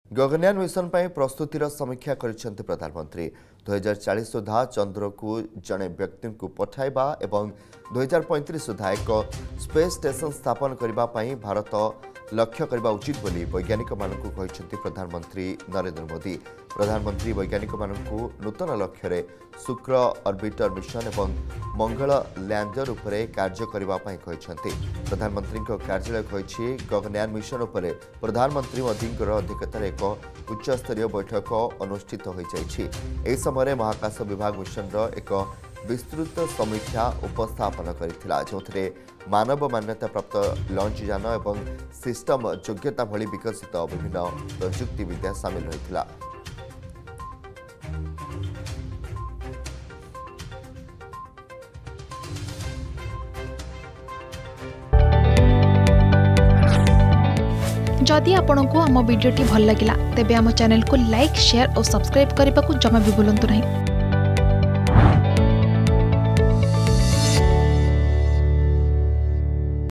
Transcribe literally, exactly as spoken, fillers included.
Gaganyaan mission पर प्रस्तुतिर समीक्षा करिसेंति प्रधानमंत्री दो हज़ार चालीस सुधा चंद्र को जड़े व्यक्ति को पठाइबा एवं दो हज़ार पैंतीस सुधा एक स्पेस स्टेशन स्थापन करने भारत लक्ष्य करने उचित बोली वैज्ञानिक मानक कहते प्रधानमंत्री नरेंद्र मोदी। प्रधानमंत्री वैज्ञानिक मानक नूतन लक्ष्य रे शुक्र ऑर्बिटर मिशन एवं मंगल लैंडर उपरे कार्य करने कहते। प्रधानमंत्री कार्यालय कही गगनयान मिशन उपरे प्रधानमंत्री मोदी अध्यक्षतार एक उच्चस्तरीय बैठक अनुष्ठित हो जाइए। समय महाकाश विभाग मिशन एक विस्तृत समीक्षा उपस्थापन करथिला जोथरे मानव मान्यता प्राप्त लॉन्च यान एवं सिस्टम योग्यता भली विकसित विभिन्न प्रजुक्ति विद्या सामिल होइथिला। जदि आपंक आम भिडी भल लगा तेब आम चैनल को लाइक शेयर और सब्सक्राइब करने को जमा भी भूलु नहीं।